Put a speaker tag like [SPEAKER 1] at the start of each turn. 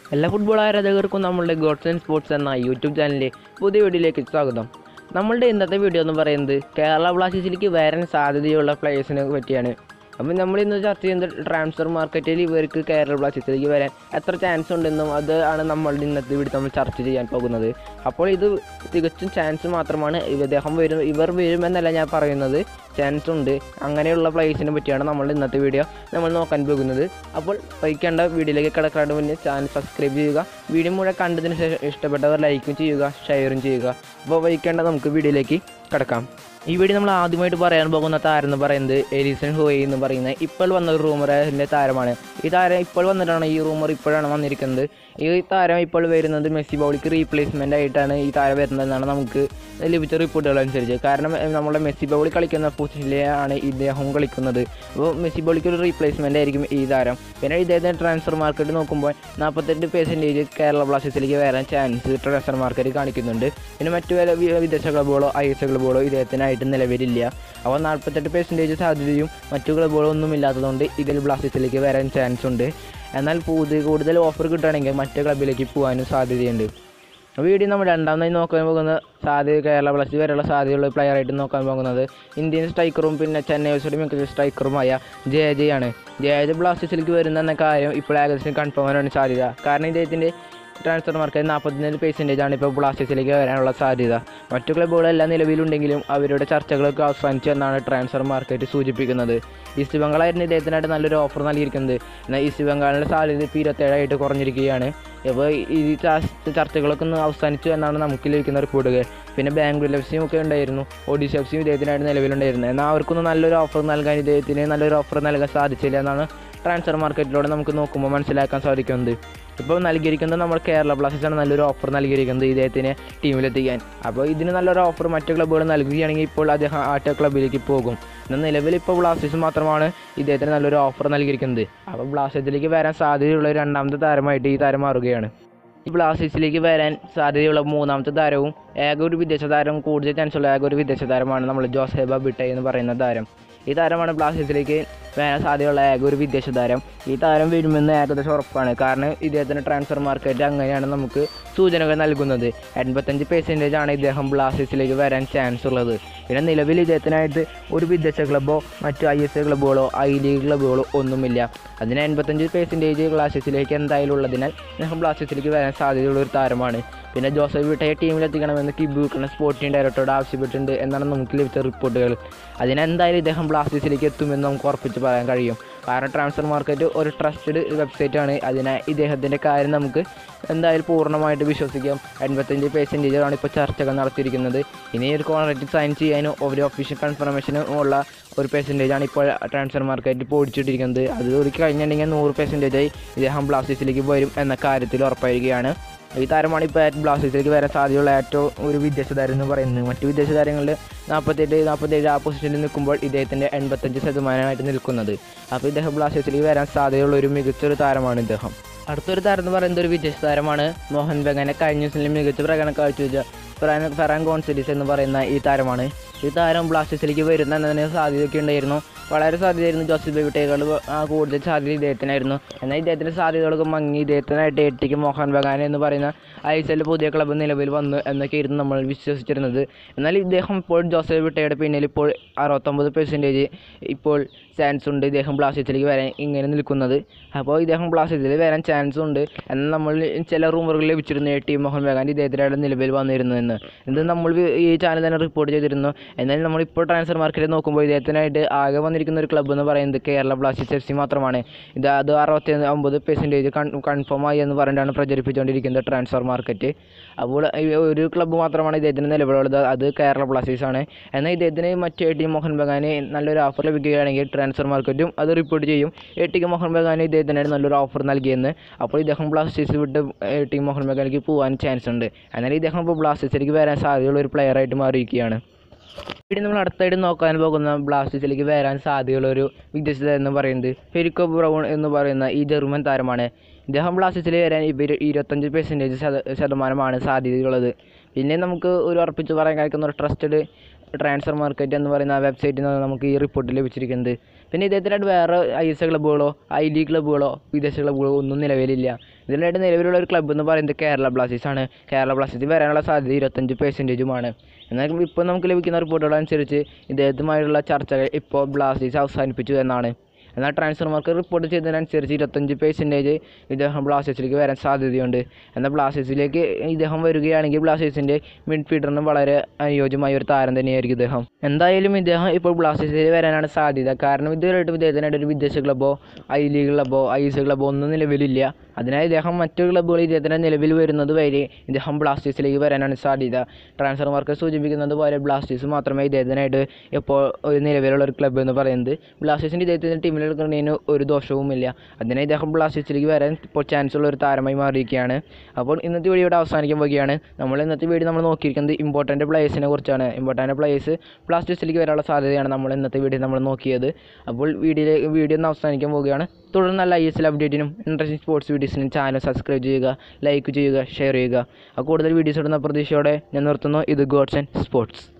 [SPEAKER 1] എല്ലാ ഫുട്ബോൾ ആരാധകർക്കും നമ്മളുടെ Godson sports എന്ന യൂട്യൂബ് ചാനലിലെ പുതിയ വീഡിയോയിലേക്ക് സ്വാഗതം. നമ്മളുടെ ഇന്നത്തെ വീഡിയോ എന്ന് പറയുന്നത് കേരള ബ്ലാസ്റ്റേഴ്സിലേക്ക് വരാൻ സാധ്യതയുള്ള പ്ലേയേഴ്സിനെ പറ്റിയാണ്. അപ്പോൾ നമ്മളിന്ന് ചർച്ച ചെയ്യുന്നത് ട്രാൻസ്ഫർ മാർക്കറ്റിൽ ഇവർക്ക് കേരള ബ്ലാസ്റ്റേഴ്സിലേക്ക് വരാൻ എത്ര ചാൻസ് ഉണ്ടെന്നും അതാണ് നമ്മളുടെ ഇന്നത്തെ വീഡിയോ നമ്മൾ ചർച്ച ചെയ്യാൻ പോകുന്നത്. അപ്പോൾ ഇത് തികച്ചും ചാൻസ് മാത്രമാണ്. ഇവർ വരുമെന്നല്ല ഞാൻ പറയുന്നത്, ചാൻസ് ഉണ്ട്. അങ്ങനെയുള്ള പ്ലേയേഴ്സിനെ പറ്റിയാണ് നമ്മൾ ഇന്നത്തെ വീഡിയോ നമ്മൾ നോക്കാൻ പോകുന്നത്. അപ്പോൾ വൈകേണ്ട വീഡിയോയിലേക്ക് കിടക്കാണ്ട് മുന്നേ ചാനൽ സബ്സ്ക്രൈബ് ചെയ്യുക. വീഡിയോ മുഴുവൻ കണ്ടതിന് ശേഷം ഇഷ്ടപ്പെട്ടവർ ലൈക്കും ചെയ്യുക, ഷെയറും ചെയ്യുക. അപ്പോൾ വൈകേണ്ട നമുക്ക് വീഡിയോയിലേക്ക് കിടക്കാം. ഈ വീഡിയോ നമ്മൾ ആദ്യമായിട്ട് പറയാൻ പോകുന്ന താരം എന്ന് പറയുന്നത് എലിസൺ ഹോയി എന്ന് പറയുന്ന ഇപ്പോൾ വന്ന ഒരു റൂമറിൻ്റെ താരമാണ്. ഈ താരം ഇപ്പോൾ വന്നിട്ടാണ്, ഈ റൂമർ ഇപ്പോഴാണ് വന്നിരിക്കുന്നത്. ഈ താരം ഇപ്പോൾ വരുന്നത് മെസ്സി ബൗളിക്ക് റീപ്ലേസ്മെൻ്റ് ആയിട്ടാണ് ഈ താരം വരുന്നതെന്നാണ് നമുക്ക് ലഭിച്ച റിപ്പോർട്ടുകൾ അനുസരിച്ച്. കാരണം നമ്മുടെ മെസ്സി ബൗളി കളിക്കുന്ന പൊസിഷനിലാണ് ഇദ്ദേഹം കളിക്കുന്നത്. അപ്പോൾ മെസ്സി ബൗളിക്ക് ഒരു റീപ്ലേസ്മെൻ്റ് ആയിരിക്കും ഈ താരം. പിന്നെ ഇദ്ദേഹത്തിന് ട്രാൻസ്ഫർ മാർക്കറ്റ് നോക്കുമ്പോൾ 48% കേരള ബ്ലാസ്റ്റേഴ്സിലേക്ക് വരാൻ ചാൻസ് ട്രാൻസ്ഫർ മാർക്കറ്റ് കാണിക്കുന്നുണ്ട്. പിന്നെ മറ്റു വിദേശ ക്ലബ്ബുകളോ IS ക്ലബ്ബുകളോ ഇദ്ദേഹത്തിനായിട്ട് നിലവിലില്ല. അപ്പോൾ 48% സാധ്യതയും മറ്റു ക്ലബ്ബുകളൊന്നും ഇല്ലാത്തതുകൊണ്ട് ഇതിൽ ബ്ലാസ്റ്റേഴ്സിലേക്ക് വരാൻ ചാൻസ് ഉണ്ട്. എന്നാൽ കൂടുതൽ ഓഫർ കിട്ടുകയാണെങ്കിൽ മറ്റു ക്ലബ്ബിലേക്ക് പോകാനും സാധ്യതയുണ്ട്. വീഡിയോ നമ്മൾ രണ്ടാമതായി നോക്കാൻ പോകുന്ന കേരള ബ്ലാസ്റ്റേഴ്സ് വരെയുള്ള സാധ്യതയുള്ള പ്ലെയറായിട്ട് നോക്കാൻ പോകുന്നത് ഇന്ത്യൻ സ്ട്രൈക്കറും പിന്നെ ചെന്നൈ എഫ്സിയുടെ മികച്ച സ്ട്രൈക്കറുമായ ജെ ആണ്. ജെ ബ്ലാസ്റ്റേഴ്സിലേക്ക് വരുന്ന എന്ന കാര്യം ഇപ്പോൾ ഏകദേശം കൺഫേം ആവാനാണ് സാധ്യത. കാരണം ഇദ്ദേഹത്തിൻ്റെ ട്രാൻസ്ഫർ മാർക്കറ്റ് 44% ഇപ്പോൾ ബ്ലാസ്റ്റേഴ്സിലേക്ക് വരാനുള്ള സാധ്യത. മറ്റു ക്ലബ്ബുകളെല്ലാം നിലവിലുണ്ടെങ്കിലും അവരുടെ ചർച്ചകളൊക്കെ അവസാനിച്ചു എന്നാണ് ട്രാൻസ്ഫർ മാർക്കറ്റ് സൂചിപ്പിക്കുന്നത്. ഈസ്റ്റ് ബംഗാളായിരുന്നു ഇദ്ദേഹത്തിനായിട്ട് നല്ലൊരു ഓഫർ നൽകിയിരിക്കുന്നത്. എന്നാൽ ഈസ്റ്റ് ബംഗാളിൻ്റെ സാധ്യത ഇപ്പോൾ 27 കുറഞ്ഞിരിക്കുകയാണ്. അപ്പോൾ ഈ ചർച്ചകളൊക്കെ ഒന്ന് അവസാനിച്ചു എന്നാണ് നമുക്ക് ലഭിക്കുന്ന റിപ്പോർട്ടുകൾ. പിന്നെ ബാംഗ്ലൂർ എഫ്സിയും ഒക്കെ ഉണ്ടായിരുന്നു, ഒഡീഷ എഫ്സിയും ഇദ്ദേഹത്തിനായിട്ട് നിലവിലുണ്ടായിരുന്നു. എന്നാൽ അവർക്കൊന്നും നല്ലൊരു ഓഫർ നൽകാൻ ഇദ്ദേഹത്തിന് നല്ലൊരു ഓഫർ നൽകാൻ സാധിച്ചില്ല എന്നാണ് ട്രാൻസ്ഫർ മാർക്കറ്റിലൂടെ നമുക്ക് നോക്കുമ്പോൾ മനസ്സിലാക്കാൻ സാധിക്കുന്നത്. ഇപ്പോൾ നൽകിയിരിക്കുന്നത് നമ്മൾ കേരള ബ്ലാസ്റ്റേഴ്സാണ് നല്ലൊരു ഓഫർ നൽകിയിരിക്കുന്നത് ഇദ്ദേഹത്തിനെ ടീമിലെത്തിക്കാൻ. അപ്പോൾ ഇതിന് നല്ലൊരു ഓഫർ മറ്റു ക്ലബ്ബുകൾ നൽകുകയാണെങ്കിൽ ഇപ്പോൾ അദ്ദേഹം ആറ്റ ക്ലബ്ബിലേക്ക് പോകും. എന്നാൽ നിലവിൽ ഇപ്പോൾ ബ്ലാസ്റ്റേഴ്സ് മാത്രമാണ് ഇദ്ദേഹത്തിന് നല്ലൊരു ഓഫർ നൽകിയിരിക്കുന്നത്. അപ്പോൾ ബ്ലാസ്റ്റേഴ്സിലേക്ക് വരാൻ സാധ്യതയുള്ള രണ്ടാമത്തെ താരമായിട്ട് ഈ താരം മാറുകയാണ്. ഈ ബ്ലാസ്റ്റേഴ്സിലേക്ക് വരാൻ സാധ്യതയുള്ള മൂന്നാമത്തെ താരവും ഒരു വിദേശ താരം, കൂടുതൽ ചാൻസുള്ള ഒരു വിദേശ താരമാണ് നമ്മൾ ജോസേബ ബിട്ടെ എന്ന് പറയുന്ന താരം. ഈ താരമാണ് ബ്ലാസ്റ്റേഴ്സിലേക്ക് വരാൻ സാധ്യതയുള്ള ഒരു വിദേശ താരം. ഈ താരം വരുമെന്ന് ഏകദേശം ഉറപ്പാണ്. കാരണം ഇദ്ദേഹത്തിൻ്റെ ട്രാൻസ്ഫർ മാർക്കറ്റ് അങ്ങനെയാണ് നമുക്ക് സൂചനകൾ നൽകുന്നത്. 85% ഇദ്ദേഹം ബ്ലാസ്റ്റേഴ്സിലേക്ക് വരാൻ ചാൻസ് ഉള്ളത്. പിന്നെ നിലവിൽ ഇദ്ദേഹത്തിനായിട്ട് ഒരു വിദേശ ക്ലബ്ബോ മറ്റു IS ക്ലബ്ബുകളോ ലീഗ് ക്ലബ്ബുകളോ ഒന്നുമില്ല. അതിന് 85% ബ്ലാസ്റ്റേഴ്സിലേക്ക് എന്തായാലും ഉള്ളതിനാൽ ഇദ്ദേഹം ബ്ലാസ്റ്റേഴ്സിലേക്ക് വരാൻ സാധ്യതയുള്ള ഒരു താരമാണ്. പിന്നെ ജോസഫ് വിട്ടയെ ടീമിലെത്തിക്കണമെന്ന് കിബൂക്കണ സ്പോർട്ടിംഗ് ഡയറക്ടറോട് ആവശ്യപ്പെട്ടിട്ടുണ്ട് എന്നാണ് നമുക്ക് ലഭിച്ച റിപ്പോർട്ടുകൾ. അതിനെന്തായാലും ഇദ്ദേഹം ബ്ലാസ്റ്റേഴ്സിലേക്ക് എത്തുമെന്ന് നമുക്ക് ഉറപ്പിച്ച് പറയാൻ കഴിയും. കാരണം ട്രാൻസ്ഫർ മാർക്കറ്റ് ഒരു ട്രസ്റ്റഡ് വെബ്സൈറ്റാണ്. അതിനാൽ ഇദ്ദേഹത്തിൻ്റെ കാര്യം നമുക്ക് എന്തായാലും പൂർണ്ണമായിട്ട് വിശ്വസിക്കാം. 85% ഇപ്പോൾ ചർച്ചകൾ നടത്തിയിരിക്കുന്നത്. ഇനി ഒരു കോൺട്രാക്റ്റ് സൈൻ ചെയ്യാനും ഒരു ഒഫീഷ്യൽ കൺഫർമേഷനും ഉള്ള ഒരു പെർസെൻറ്റേജാണ് ഇപ്പോൾ ട്രാൻസ്ഫർ മാർക്കറ്റിൽ പൊടിച്ചിട്ടിരിക്കുന്നത്. അത് ഒരു കഴിഞ്ഞിട്ടുണ്ടെങ്കിൽ 100% ഇദ്ദേഹം ബ്ലാസ്റ്റേഴ്സിലേക്ക് വരും എന്ന കാര്യത്തിൽ ഉറപ്പായിരിക്കുകയാണ്. ഈ താരമാണ് ഇപ്പോൾ ബ്ലാസ്റ്റേഴ്സിലേക്ക് വരാൻ സാധ്യതയുള്ള ഏറ്റവും ഒരു വിദേശ താരം എന്ന് പറയുന്നത്. മറ്റു വിദേശ താരങ്ങളിൽ 47 ആ പൊസിഷനിൽ നിൽക്കുമ്പോൾ ഇദ്ദേഹത്തിൻ്റെ 85% നിൽക്കുന്നത്. അപ്പോൾ ഇദ്ദേഹം ബ്ലാസ്റ്റേഴ്സിലേക്ക് വരാൻ സാധ്യതയുള്ള ഒരു മികച്ചൊരു താരമാണ് ഇദ്ദേഹം. അടുത്തൊരു താരം എന്ന് പറയുന്നത് ഒരു വിദേശ താരമാണ് മോഹൻ ബഗാനെ കഴിഞ്ഞ ദിവസങ്ങളിൽ മികച്ച പ്രകടനം കാഴ്ചവെച്ച ഫെറാൻ ഗോൺസലീസ് എന്ന് പറയുന്ന ഈ താരമാണ്. ഈ താരം ബ്ലാസ്റ്റേഴ്സിലേക്ക് വരുന്ന എന്നതിന് സാധ്യതയൊക്കെ ഉണ്ടായിരുന്നു. വളരെ സാധ്യതയായിരുന്നു. ജോസഫ് വിട്ടേക്കാൾ കൂടുതൽ സാധ്യത ഇദ്ദേഹത്തിനായിരുന്നു. എന്നാൽ ഇദ്ദേഹത്തിൻ്റെ സാധ്യതകളൊക്കെ മങ്ങി ഇദ്ദേഹത്തിനായിട്ട് എട്ടിക്ക് മോഹൻ ബഗാൻ എന്ന് പറയുന്ന ISL പുതിയ ക്ലബ്ബ് നിലവിൽ വന്നു എന്നൊക്കെയായിരുന്നു നമ്മൾ വിശ്വസിച്ചിരുന്നത്. എന്നാൽ ഇദ്ദേഹം ഇപ്പോൾ ജോസഫ് വിട്ടയുടെ പിന്നിൽ ഇപ്പോൾ 69% ഇപ്പോൾ ചാൻസ് ഉണ്ട് ഇദ്ദേഹം ബ്ലാസ്റ്റേഴ്സിലേക്ക് വരാൻ ഇങ്ങനെ നിൽക്കുന്നത്. അപ്പോൾ ഇദ്ദേഹം ബ്ലാസ്റ്റേഴ്സിൽ വരാൻ ചാൻസ് ഉണ്ട് എന്നാൽ നമ്മൾ ചില റൂമറുകൾ ലഭിച്ചിരുന്നു മോഹൻ ബഗാൻ ഇദ്ദേഹത്തിനായിട്ട് നിലവിൽ വന്നിരുന്നതെന്ന്. ഇത് നമ്മൾ ഈ ചാനൽ തന്നെ റിപ്പോർട്ട് ചെയ്തിരുന്നു. എന്നാൽ നമ്മളിപ്പോൾ ട്രാൻസ്ഫർ മാർക്കറ്റിൽ നോക്കുമ്പോൾ ഇദ്ദേഹത്തിനായിട്ട് ആകെ വന്നിരിക്കുന്ന ഒരു ക്ലബ്ബ് എന്ന് പറയുന്നത് കേരള ബ്ലാസ്റ്റേഴ്സ് FC മാത്രമാണ്. അത് 69% കൺഫേം ആയി എന്ന് പറഞ്ഞിട്ടാണ് പ്രചരിപ്പിച്ചുകൊണ്ടിരിക്കുന്നത് ട്രാൻസ്ഫർ മാർക്കറ്റ്. അപ്പോൾ ഒരു ക്ലബ്ബ് മാത്രമാണ് ഇദ്ദേഹത്തിന് നിലവിലുള്ളത്, അത് കേരള ബ്ലാസ്റ്റേഴ്സാണ്. എന്നാൽ ഇദ്ദേഹത്തിന് മറ്റു മോഹൻ ബഗാന് നല്ലൊരു ഓഫർ ലഭിക്കുകയാണെങ്കിൽ ട്രാൻസ്ഫർ മാർക്കറ്റും അത് റിപ്പോർട്ട് ചെയ്യും. മോഹൻ ബഗാന് ഇദ്ദേഹത്തിനായിട്ട് നല്ലൊരു ഓഫർ നൽകിയെന്ന്. അപ്പോൾ ഇദ്ദേഹം ബ്ലാസ്റ്റേഴ്സ് വിട്ട് മോഹൻ ബഗാനിലേക്ക് പോകാൻ ചാൻസ് ഉണ്ട്. എന്നാൽ ഇദ്ദേഹം ഇപ്പോൾ ബ്ലാസ്റ്റേഴ്സിലേക്ക് വരാൻ സാധ്യതയുള്ള ഒരു പ്ലെയറായിട്ട് മാറിയിരിക്കുകയാണ്. ഇവിടെ നമ്മൾ അടുത്തായിട്ട് നോക്കാൻ പോകുന്ന ബ്ലാസ്റ്റേഴ്സിലേക്ക് വരാൻ സാധ്യതയുള്ള ഒരു വിദേശ താരം എന്ന് പറയുന്നത് ഫെരിക്കോ ബ്രൗൺ എന്ന് പറയുന്ന ഈ ജർമ്മൻ താരമാണ്. ഇദ്ദേഹം ബ്ലാസ്റ്റേഴ്സിൽ വരാൻ 25% സാധ്യതയുള്ളത്. പിന്നെ നമുക്ക് ഒരു ഉറപ്പിച്ച് പറയാൻ കഴിക്കുന്ന ഒരു ട്രസ്റ്റഡ് ട്രാൻസ്ഫർ മാർക്കറ്റ് എന്ന് പറയുന്ന ആ വെബ്സൈറ്റിൽ നിന്ന് നമുക്ക് ഈ റിപ്പോർട്ട് ലഭിച്ചിരിക്കുന്നത്. പിന്നെ ഇദ്ദേഹത്തിനായിട്ട് വേറെ IS ക്ലബ്ബുകളോ I-League ക്ലബ്ബുകളോ വിദേശ ക്ലബ്ബുകളോ ഒന്നും നിലവിലില്ല. ഇതിനായിട്ട് നിലവിലുള്ള ഒരു ക്ലബ്ബ് എന്ന് പറയുന്നത് കേരള ബ്ലാസ്റ്റേഴ്സ് ആണ്. കേരള ബ്ലാസ്റ്റേഴ്സ് വരാനുള്ള സാധ്യത 25%. എന്നാൽ ഇപ്പോൾ നമുക്ക് ലഭിക്കുന്ന റിപ്പോർട്ടുകളനുസരിച്ച് ഇദ്ദേഹത്തുമായുള്ള ചർച്ചകൾ ഇപ്പോൾ ബ്ലാസ്റ്റേഴ്സ് അവസാനിപ്പിച്ചു എന്നാണ്. എന്നാൽ ട്രാൻസ്ഫർ മാർക്കറ്റ് റിപ്പോർട്ട് ചെയ്തതിനനുസരിച്ച് 25% ഇദ്ദേഹം ബ്ലാസ്റ്റേഴ്സിലേക്ക് വരാൻ സാധ്യതയുണ്ട്. എന്നാൽ ബ്ലാസ്റ്റേഴ്സിലേക്ക് ഇദ്ദേഹം വരികയാണെങ്കിൽ ബ്ലാസ്റ്റേഴ്സിൻ്റെ മിഡ്ഫീൽഡറിന് വളരെ അനുയോജ്യമായ ഒരു താരം തന്നെയായിരിക്കും ഇദ്ദേഹം. എന്തായാലും ഇദ്ദേഹം ഇപ്പോൾ ബ്ലാസ്റ്റേഴ്സിലേക്ക് വരാനാണ് സാധ്യത. കാരണം ഇതുവരെയായിട്ടും ഇദ്ദേഹത്തിനായിട്ട് ഒരു വിദേശ ക്ലബ്ബോ I-League ക്ലബ്ബോ IS ക്ലബ്ബോ ഒന്നും നിലവിലില്ല. അതിനാൽ ഇദ്ദേഹം മറ്റു ക്ലബ്ബുകൾ ഇദ്ദേഹത്തിൻ്റെ നിലവിൽ വരുന്നത് വരെ ഇദ്ദേഹം ബ്ലാസ്റ്റേഴ്സിലേക്ക് വരാനാണ് സാധ്യത. ട്രാൻസ്ഫർ മാർക്കറ്റ് സൂചിപ്പിക്കുന്നത് പോലെ ബ്ലാസ്റ്റേഴ്സ് മാത്രമേ ഇദ്ദേഹത്തിനായിട്ട് ഇപ്പോൾ ഒരു നിലവിലുള്ള ഒരു ക്ലബ്ബ് എന്ന് പറയുന്നത്. ബ്ലാസ്റ്റേഴ്സിൻ്റെ ഇദ്ദേഹത്തിൻ്റെ ടീമിൽ എടുക്കുന്നതിന് ഒരു ദോഷവുമില്ല. അതിനെ ഇദ്ദേഹം ബ്ലാസ്റ്റേഴ്സിലേക്ക് വരാൻ ഇപ്പോൾ ചാൻസ് ഉള്ള ഒരു താരമായി മാറിയിരിക്കുകയാണ്. അപ്പോൾ ഇന്നത്തെ വീഡിയോ ഇവിടെ അവസാനിക്കാൻ പോകുകയാണ്. ഇന്നത്തെ വീഡിയോ നമ്മൾ നോക്കിയിരിക്കുന്നത് ഇമ്പോർട്ടൻ്റ് പ്ലേയേഴ്സിനെ കുറിച്ചാണ്. ഇമ്പോർട്ടൻ്റ് പ്ലേയേഴ്സ് ബ്ലാസ്റ്റേഴ്സിലേക്ക് വരാനുള്ള സാധ്യതയാണ് ഇന്നത്തെ വീഡിയോ നമ്മൾ നോക്കിയത്. അപ്പോൾ വീഡിയോ ഒന്ന് അവസാനിക്കാൻ പോവുകയാണ്. തുടർന്ന് നല്ല ISL അപ്ഡേറ്റിനും ഇൻട്രസ്റ്റിംഗ് സ്പോർട്സ് വീഡിയോസിനും ചാനൽ സബ്സ്ക്രൈബ് ചെയ്യുക, ലൈക്ക് ചെയ്യുക, ഷെയർ ചെയ്യുക. കൂടുതൽ വീഡിയോസ് ഇടുന്ന പ്രതീക്ഷയോടെ ഞാൻ നിർത്തുന്നു. ഇത് ഗോഡ്സൺ സ്പോർട്സ്.